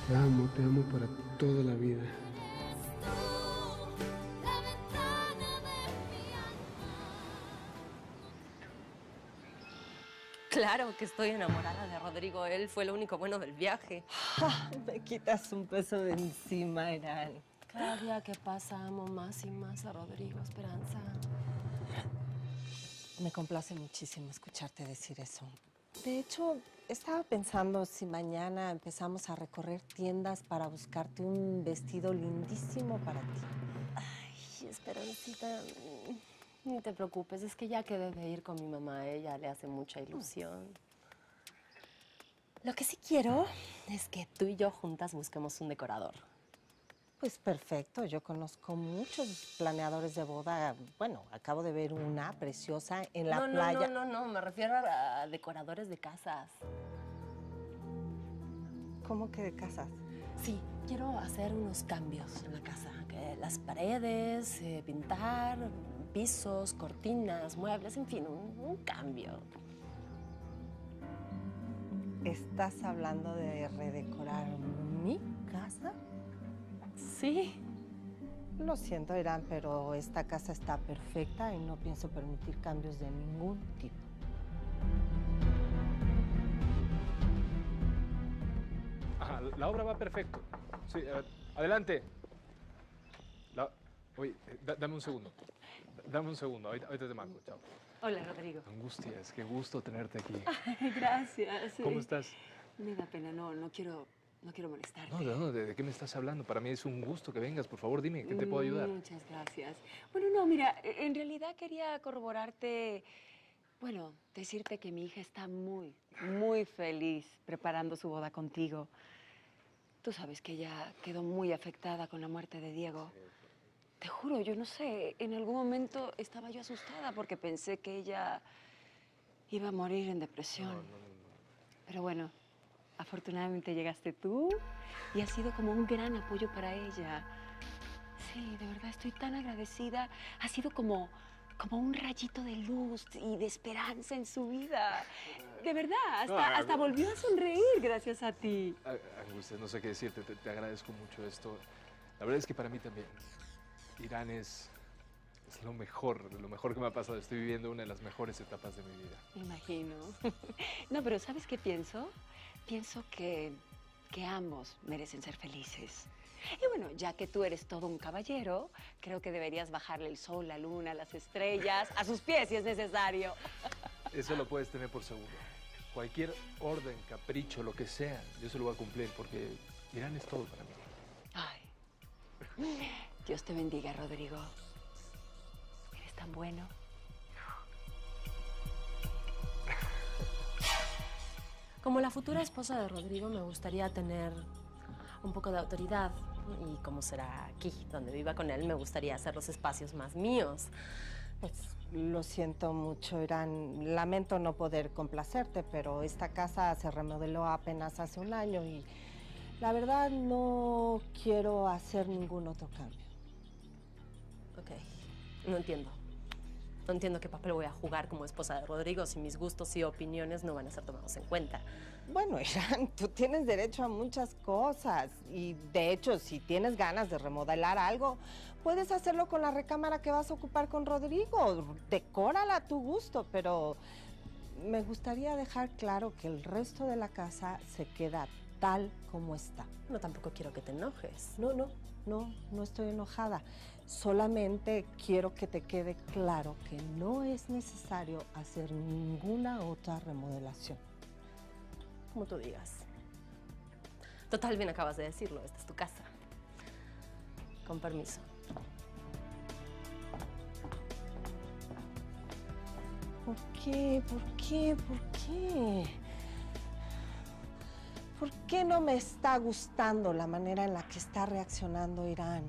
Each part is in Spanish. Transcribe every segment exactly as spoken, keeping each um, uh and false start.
Te amo, te amo para toda la vida. Claro que estoy enamorada de Rodrigo. Él fue lo único bueno del viaje. Ah, me quitas un peso de encima, Irán. Cada día que pasa amo más y más a Rodrigo, Esperanza. Me complace muchísimo escucharte decir eso. De hecho, estaba pensando si mañana empezamos a recorrer tiendas para buscarte un vestido lindísimo para ti. Ay, Esperancita, ni te preocupes. Es que ya quedé de ir con mi mamá. A ella le hace mucha ilusión. Lo que sí quiero es que tú y yo juntas busquemos un decorador. Pues perfecto, yo conozco muchos planeadores de boda. Bueno, acabo de ver una preciosa en la no, playa. No, no, no, no, me refiero a decoradores de casas. ¿Cómo que de casas? Sí, quiero hacer unos cambios en la casa. Que las paredes, eh, pintar, pisos, cortinas, muebles, en fin, un, un cambio. ¿Estás hablando de redecorar mi casa? Sí. Lo siento, Irán, pero esta casa está perfecta y no pienso permitir cambios de ningún tipo. Ajá, la obra va perfecto. Sí, eh, adelante. La... Oye, eh, da- dame un segundo. Dame un segundo, ahorita, ahorita te marco, chao. Hola, Rodrigo. Angustias, qué gusto tenerte aquí. Ay, gracias. ¿Cómo estás? Me da pena, no, no quiero, no quiero molestarte. No, ¿de dónde? ¿De qué me estás hablando? Para mí es un gusto que vengas. Por favor, dime, ¿qué te puedo ayudar? Muchas gracias. Bueno, no, mira, en realidad quería corroborarte, bueno, decirte que mi hija está muy, muy feliz preparando su boda contigo. Tú sabes que ella quedó muy afectada con la muerte de Diego. Te juro, yo no sé, en algún momento estaba yo asustada porque pensé que ella iba a morir en depresión. No, no, no, no. Pero bueno, afortunadamente llegaste tú y has sido como un gran apoyo para ella. Sí, de verdad estoy tan agradecida. Ha sido como, como un rayito de luz y de esperanza en su vida. De verdad, hasta, No, hasta volvió a sonreír gracias a ti. Ah, Angustias, no sé qué decirte. Te, te agradezco mucho esto. La verdad es que para mí también. Irán es, es lo mejor, lo mejor que me ha pasado. Estoy viviendo una de las mejores etapas de mi vida. Me imagino. No, pero ¿sabes qué pienso? Pienso que, que ambos merecen ser felices. Y bueno, ya que tú eres todo un caballero, creo que deberías bajarle el sol, la luna, las estrellas, a sus pies si es necesario. Eso lo puedes tener por seguro. Cualquier orden, capricho, lo que sea, yo se lo voy a cumplir porque Irán es todo para mí. Ay. Dios te bendiga, Rodrigo. Eres tan bueno. Como la futura esposa de Rodrigo, me gustaría tener un poco de autoridad. Y como será aquí, donde viva con él, me gustaría hacer los espacios más míos. Pues lo siento mucho, Irán. Lamento no poder complacerte, pero esta casa se remodeló apenas hace un año y la verdad no quiero hacer ningún otro cambio. Ok, no entiendo. No entiendo qué papel voy a jugar como esposa de Rodrigo si mis gustos y opiniones no van a ser tomados en cuenta. Bueno, Irán, tú tienes derecho a muchas cosas y de hecho, si tienes ganas de remodelar algo, puedes hacerlo con la recámara que vas a ocupar con Rodrigo. Decórala a tu gusto, pero me gustaría dejar claro que el resto de la casa se queda tal como está. No, tampoco quiero que te enojes. No, no, no, no estoy enojada. Solamente quiero que te quede claro que no es necesario hacer ninguna otra remodelación. Como tú digas. Total, bien acabas de decirlo. Esta es tu casa. Con permiso. ¿Por qué? ¿Por qué? ¿Por qué? ¿Por qué no me está gustando la manera en la que está reaccionando Irán?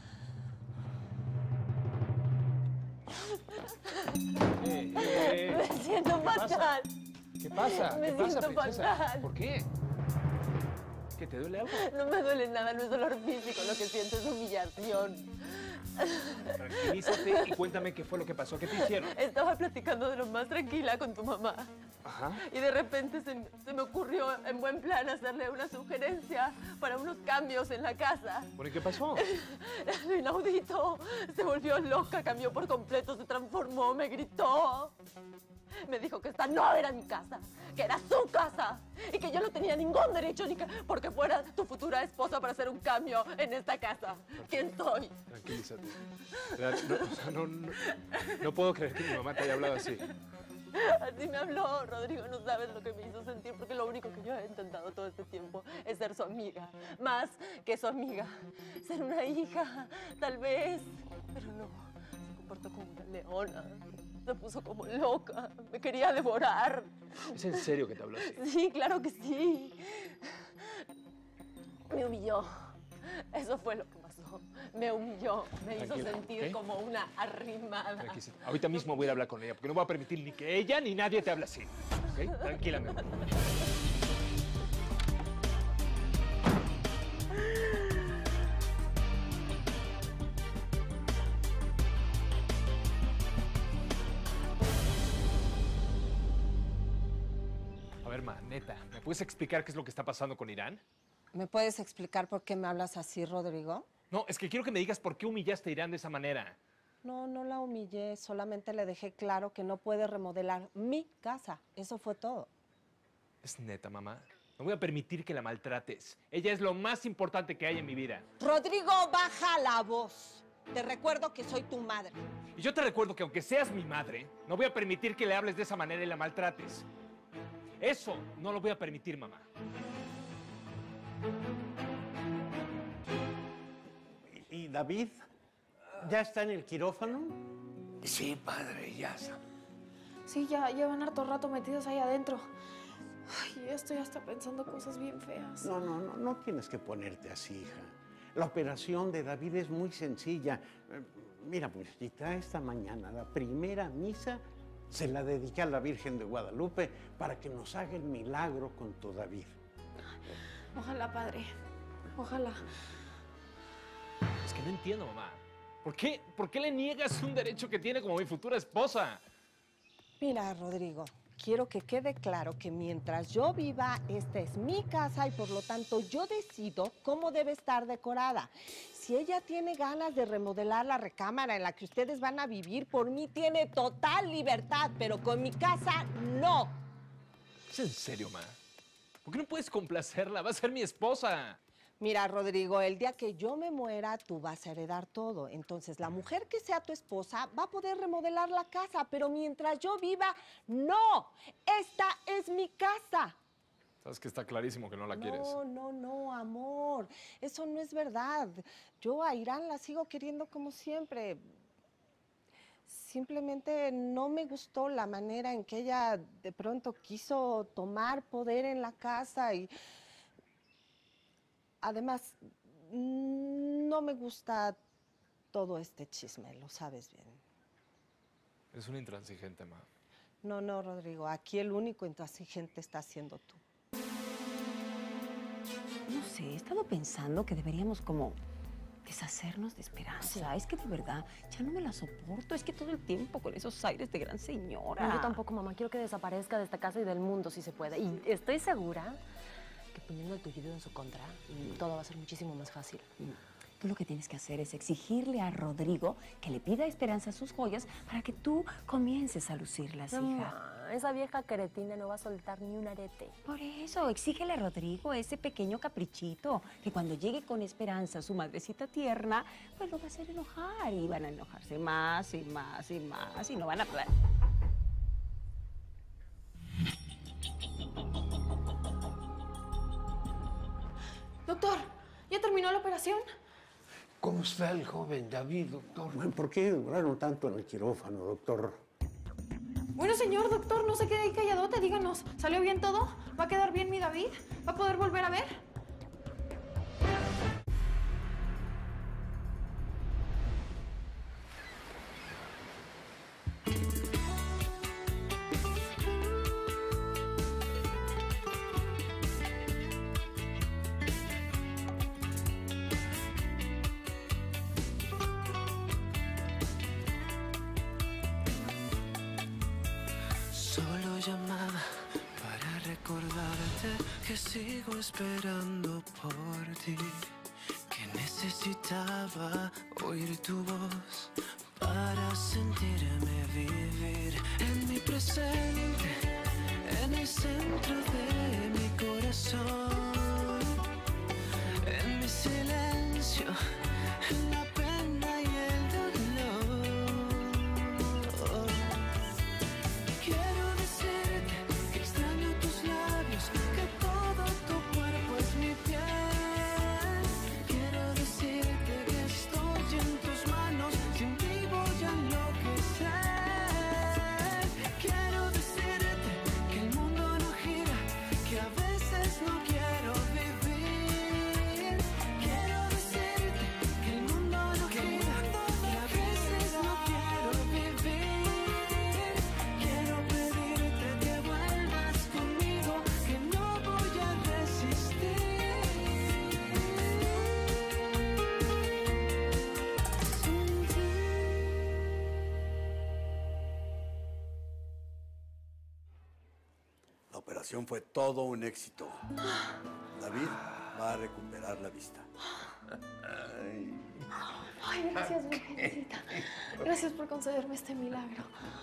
Eh, eh, Me siento fatal. ¿Qué pasa? Me ¿Qué pasa, siento princesa? fatal. ¿Por qué? ¿Qué, te duele algo? No me duele nada, no es dolor físico. Lo que siento es humillación. Tranquilízate y cuéntame qué fue lo que pasó. ¿Qué te hicieron? Estaba platicando de lo más tranquila con tu mamá. Ajá. Y de repente se, se me ocurrió en buen plan hacerle una sugerencia para unos cambios en la casa. Bueno, ¿y qué pasó? Lo inaudito. Se volvió loca, cambió por completo, se transformó, me gritó. Me dijo que esta no era mi casa, que era su casa y que yo no tenía ningún derecho ni que porque fuera tu futura esposa para hacer un cambio en esta casa. ¿Quién soy? Tranquilízate. Real, No, o sea, no, no, no puedo creer que mi mamá te haya hablado así. Así me habló, Rodrigo, no sabes lo que me hizo sentir, porque lo único que yo he intentado todo este tiempo es ser su amiga, más que su amiga, ser una hija, tal vez, pero no, se comportó como una leona, se puso como loca, me quería devorar. ¿Es en serio que te habló así? Sí, claro que sí. Me humilló, eso fue lo que pasó, me humilló, me hizo Tranquila, sentir ¿ok? como una arrimada. Tranquilízate. Ahorita mismo voy a ir a hablar con ella, porque no voy a permitir ni que ella ni nadie te hable así. ¿Ok? Tranquila, mi amor. A ver, ma, neta, ¿me puedes explicar qué es lo que está pasando con Irán? ¿Me puedes explicar por qué me hablas así, Rodrigo? No, es que quiero que me digas por qué humillaste a Irán de esa manera. No, no la humillé, solamente le dejé claro que no puede remodelar mi casa. Eso fue todo. Es neta, mamá. No voy a permitir que la maltrates. Ella es lo más importante que hay en mi vida. Rodrigo, baja la voz. Te recuerdo que soy tu madre. Y yo te recuerdo que aunque seas mi madre, no voy a permitir que le hables de esa manera y la maltrates. Eso no lo voy a permitir, mamá. ¿Y David? ¿Ya está en el quirófano? Sí, padre, ya está. Sí, ya llevan harto rato metidos ahí adentro. Ay, ya estoy hasta pensando cosas bien feas. No, no, no, no tienes que ponerte así, hija. La operación de David es muy sencilla. Eh, Mira, muchachita, esta mañana la primera misa se la dediqué a la Virgen de Guadalupe para que nos haga el milagro con tu David. Ojalá, padre. Ojalá. Es que no entiendo, mamá. ¿Por qué, ¿Por qué le niegas un derecho que tiene como mi futura esposa? Mira, Rodrigo, quiero que quede claro que mientras yo viva, esta es mi casa y por lo tanto yo decido cómo debe estar decorada. Si ella tiene ganas de remodelar la recámara en la que ustedes van a vivir, por mí tiene total libertad, pero con mi casa no. ¿Es en serio, ma? ¿Por qué no puedes complacerla? Va a ser mi esposa. Mira, Rodrigo, el día que yo me muera, tú vas a heredar todo. Entonces, la mujer que sea tu esposa va a poder remodelar la casa, pero mientras yo viva, no. Esta es mi casa. Sabes que está clarísimo que no la quieres. No, no, no, amor. Eso no es verdad. Yo a Irán la sigo queriendo como siempre. Simplemente no me gustó la manera en que ella de pronto quiso tomar poder en la casa y... Además, no me gusta todo este chisme, lo sabes bien. Es un intransigente, ma. No, no, Rodrigo, aquí el único intransigente está siendo tú. No sé, he estado pensando que deberíamos como deshacernos de Esperanza. Es que de verdad, ya no me la soporto. Es que todo el tiempo con esos aires de gran señora. No, yo tampoco, mamá. Quiero que desaparezca de esta casa y del mundo, si se puede. Y estoy segura que poniendo el tuyo en su contra, todo va a ser muchísimo más fácil. Tú lo que tienes que hacer es exigirle a Rodrigo que le pida a Esperanza sus joyas para que tú comiences a lucirlas, hija. Mamá, esa vieja cretina no va a soltar ni un arete. Por eso, exígele a Rodrigo ese pequeño caprichito, que cuando llegue con Esperanza, su madrecita tierna, pues lo va a hacer enojar y van a enojarse más y más y más y no van a... Doctor, ¿ya terminó la operación? ¿Cómo está el joven David, doctor? Bueno, ¿por qué duraron tanto en el quirófano, doctor? Bueno, señor doctor, no se quede ahí calladote, díganos. ¿Salió bien todo? ¿Va a quedar bien mi David? ¿Va a poder volver a ver? que sigo esperando por ti, que necesitaba oír tu voz para sentirme vivir en mi presente, en el centro de mi corazón, en mi silencio, en la pena y el dolor. Quiero decirte que extraño tus labios, que todo tu cuerpo es mi piel. Quiero decirte que estoy en tus manos, sin ti voy a enloquecer. Quiero decirte que el mundo no gira, que a veces no quiero vivir. Quiero decirte que el mundo no gira, que a veces no quiero vivir. Quiero pedirte que vuelvas conmigo, que no voy a resistir. Sin ti. La operación fue todo un éxito. David va a recuperar la vista. Ay, gracias, Virgencita. Gracias por concederme este milagro.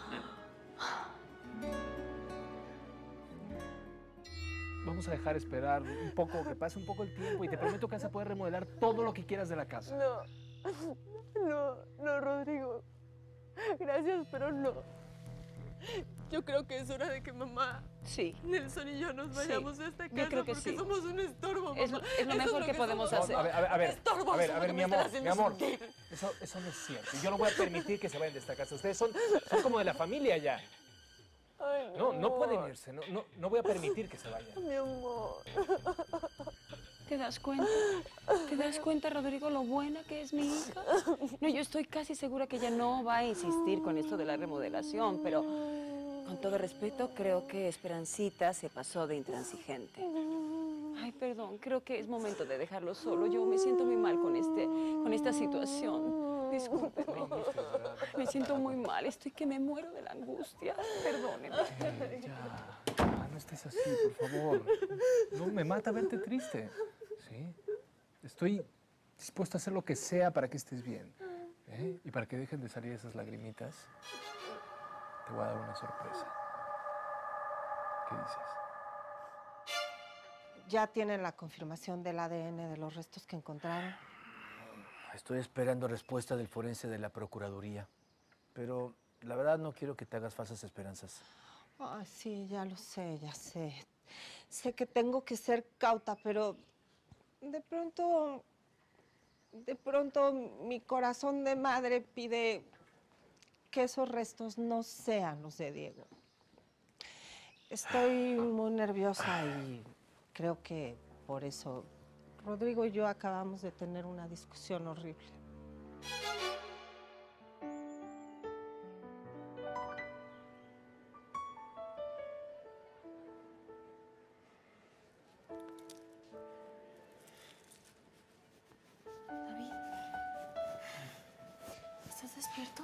Vamos a dejar esperar un poco, que pase un poco el tiempo y te prometo que vas a poder remodelar todo lo que quieras de la casa. No, no, no, Rodrigo. Gracias, pero no. Yo creo que es hora de que mamá, Sí. Nelson y yo nos vayamos Sí. de esta Yo casa creo que porque sí. somos un estorbo, mamá. Es lo- es lo Eso mejor que podemos somos. hacer. A ver, a ver, a ver, Estorbo, a ver, a eso ver, que mi me están amor, haciendo mi amor, sentir. eso, eso no es cierto. Yo no voy a permitir que se vayan de esta casa. Ustedes son, son como de la familia ya. Ay, No, no amor. pueden irse, no, no, no voy a permitir que se vayan. Mi amor. ¿Te das cuenta? ¿Te das cuenta, Rodrigo, lo buena que es mi hija? No, yo estoy casi segura que ella no va a insistir con esto de la remodelación, pero con todo respeto, creo que Esperancita se pasó de intransigente. Ay, perdón, creo que es momento de dejarlo solo. Yo me siento muy mal con, este, con esta situación. Discúlpeme. Me siento muy mal, estoy que me muero de la angustia. Perdóneme. Ya, ya, no estés así, por favor. No, me mata verte triste. ¿Sí? Estoy dispuesto a hacer lo que sea para que estés bien. ¿Eh? Y para que dejen de salir esas lagrimitas, te voy a dar una sorpresa. ¿Qué dices? ¿Ya tienen la confirmación del A D N de los restos que encontraron? Estoy esperando respuesta del forense de la Procuraduría. Pero la verdad no quiero que te hagas falsas esperanzas. Ay, sí, ya lo sé, ya sé. Sé que tengo que ser cauta, pero de pronto, de pronto mi corazón de madre pide que esos restos no sean los de Diego. Estoy muy nerviosa y creo que por eso Rodrigo y yo acabamos de tener una discusión horrible. David, ¿estás despierto?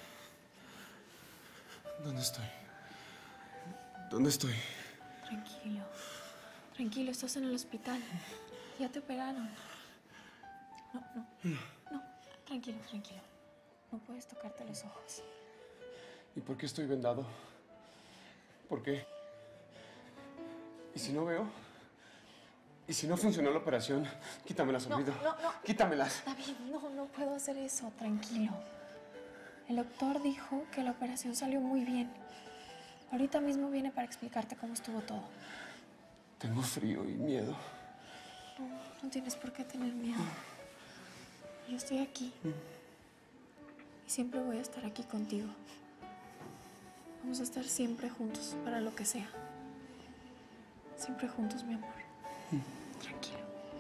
¿Dónde estoy? ¿Dónde estoy? Tranquilo. Tranquilo, estás en el hospital. Ya te operaron. No, no. No, tranquilo, tranquilo. No puedes tocarte los ojos. ¿Y por qué estoy vendado? ¿Por qué? ¿Y si no veo? ¿Y si no funcionó la operación? Quítamelas, No, olvido. no, no. Quítamelas. David, no, no puedo hacer eso. Tranquilo. El doctor dijo que la operación salió muy bien. Ahorita mismo viene para explicarte cómo estuvo todo. Tengo frío y miedo. No, no tienes por qué tener miedo. Yo estoy aquí. Y siempre voy a estar aquí contigo. Vamos a estar siempre juntos para lo que sea. Siempre juntos, mi amor. Tranquilo.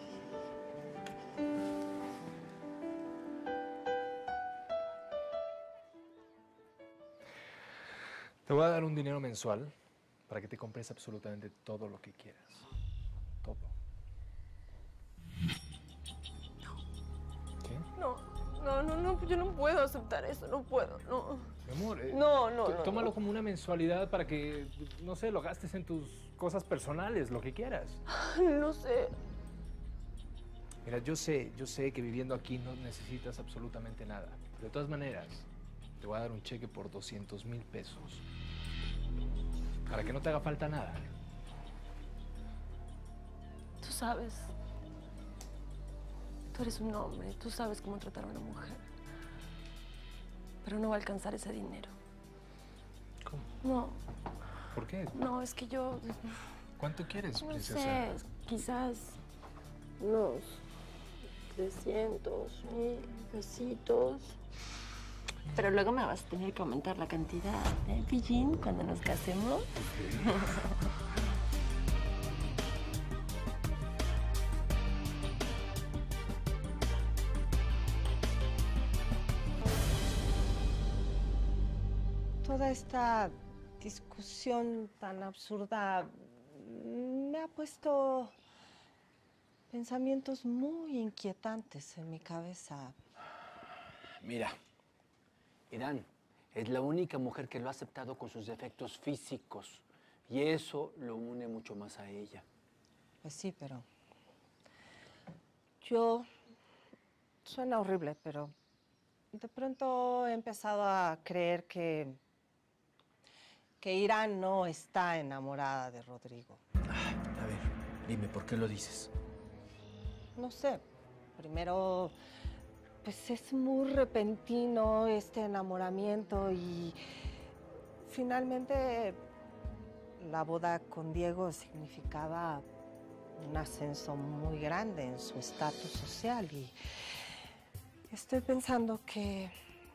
Te voy a dar un dinero mensual para que te compres absolutamente todo lo que quieras. Todo. ¿Qué? No, no, no, no, yo no puedo aceptar eso, no puedo, no. Mi amor, eh, No, no, t- no, tómalo no. como una mensualidad para que, no sé, lo gastes en tus cosas personales, lo que quieras. No sé. Mira, yo sé, yo sé que viviendo aquí no necesitas absolutamente nada. Pero de todas maneras, te voy a dar un cheque por doscientos mil pesos. Para que no te haga falta nada. Tú sabes. Tú eres un hombre, tú sabes cómo tratar a una mujer. Pero no va a alcanzar ese dinero. ¿Cómo? No, ¿Por qué? no, es que yo... ¿Cuánto quieres, No princesa? sé, quizás unos trescientos mil pesitos. Pero luego me vas a tener que aumentar la cantidad, ¿eh, Pillín? Cuando nos casemos. Toda esta discusión tan absurda me ha puesto pensamientos muy inquietantes en mi cabeza. Mira, Irán es la única mujer que lo ha aceptado con sus defectos físicos y eso lo une mucho más a ella. Pues sí, pero yo, suena horrible, pero de pronto he empezado a creer que, que Irán no está enamorada de Rodrigo. A ver, dime, ¿por qué lo dices? No sé, primero, pues es muy repentino este enamoramiento y finalmente la boda con Diego significaba un ascenso muy grande en su estatus social y estoy pensando que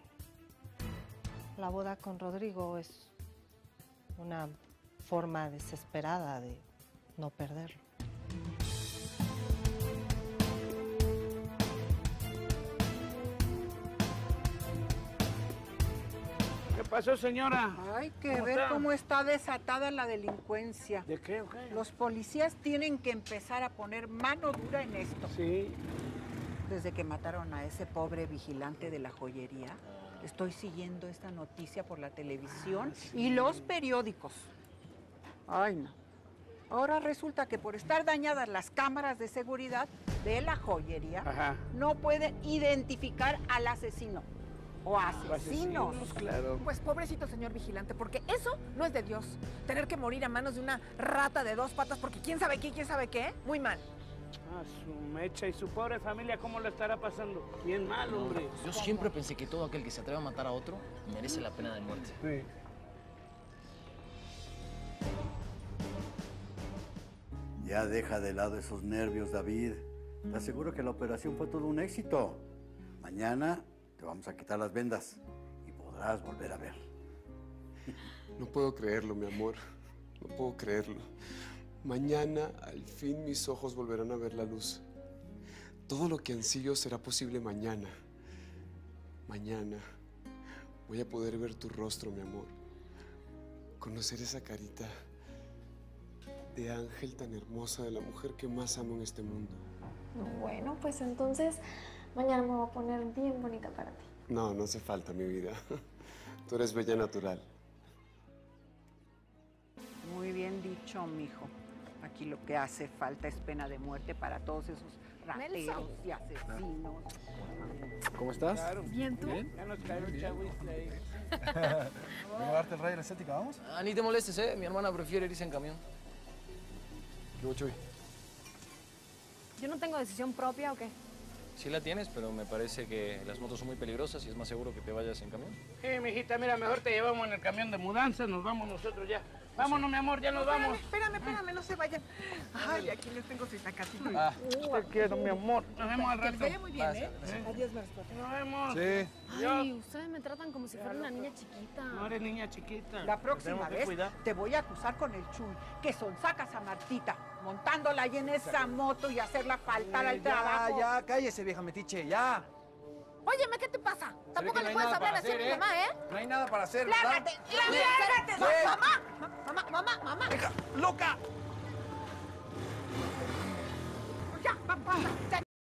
la boda con Rodrigo es una forma desesperada de no perderlo. ¿Qué pasó, señora? Hay que ¿Cómo ver está? cómo está desatada la delincuencia. ¿De qué o qué? Los policías tienen que empezar a poner mano dura en esto. Sí. Desde que mataron a ese pobre vigilante de la joyería, estoy siguiendo esta noticia por la televisión Ah, sí. y los periódicos. Ay, no. Ahora resulta que por estar dañadas las cámaras de seguridad de la joyería, Ajá. no pueden identificar al asesino. O asesinos. asesinos, claro. Pues pobrecito señor vigilante, porque eso no es de Dios. Tener que morir a manos de una rata de dos patas porque quién sabe qué, quién sabe qué. Muy mal. Ah, su mecha y su pobre familia, ¿cómo lo estará pasando? Bien mal, hombre. Yo siempre pensé que todo aquel que se atreve a matar a otro merece la pena de muerte. Sí. Ya deja de lado esos nervios, David. Te aseguro que la operación fue todo un éxito. Mañana te vamos a quitar las vendas y podrás volver a ver. No puedo creerlo, mi amor. No puedo creerlo. Mañana, al fin, mis ojos volverán a ver la luz. Todo lo que ansío será posible mañana. Mañana voy a poder ver tu rostro, mi amor. Conocer esa carita de ángel tan hermosa de la mujer que más amo en este mundo. Bueno, pues entonces mañana me voy a poner bien bonita para ti. No, no hace falta, mi vida. Tú eres bella natural. Muy bien dicho, mijo. Aquí lo que hace falta es pena de muerte para todos esos rateros Nelson. y asesinos. ¿Cómo estás? Bien, ¿tú? Ya nos cae un chaviste ahí. ¿Vengo a darte el rey de la estética, vamos? Ah, ni te molestes, ¿eh? Mi hermana prefiere irse en camión. ¿Qué hubo, Chuy? ¿Yo no tengo decisión propia o qué? Sí la tienes, pero me parece que las motos son muy peligrosas y es más seguro que te vayas en camión. Sí, mijita, mira, mejor te llevamos en el camión de mudanza, nos vamos nosotros ya. Vámonos, mi amor, ya nos vamos. Espérame, espérame, no se vayan. Ay, aquí les tengo su itacatito. Ah, te quiero, mi amor. Nos vemos al Que les rato. vaya muy bien, ¿eh? Gracias. Adiós, Marcos. Nos vemos. Sí. Ay, ustedes me tratan como si fuera una niña chiquita. No eres niña chiquita. La próxima Tenemos que vez cuidar. te voy a acusar con el Chuy, que son sacas a Martita, montándola ahí en esa moto y hacerla faltar Eh, al ya, trabajo. ya, cállese, vieja metiche, ya. Óyeme, ¿qué te pasa? Tampoco que no le hay puedes nada hablar para así a mi hacer, ¿eh? mamá, ¿eh? No hay nada para hacer, ¿verdad? ¡Lárgate! ¡Lárgate! Sí. ¡Mamá! ¡Mamá! ¡Mamá! ¡Mamá! ¡Loca!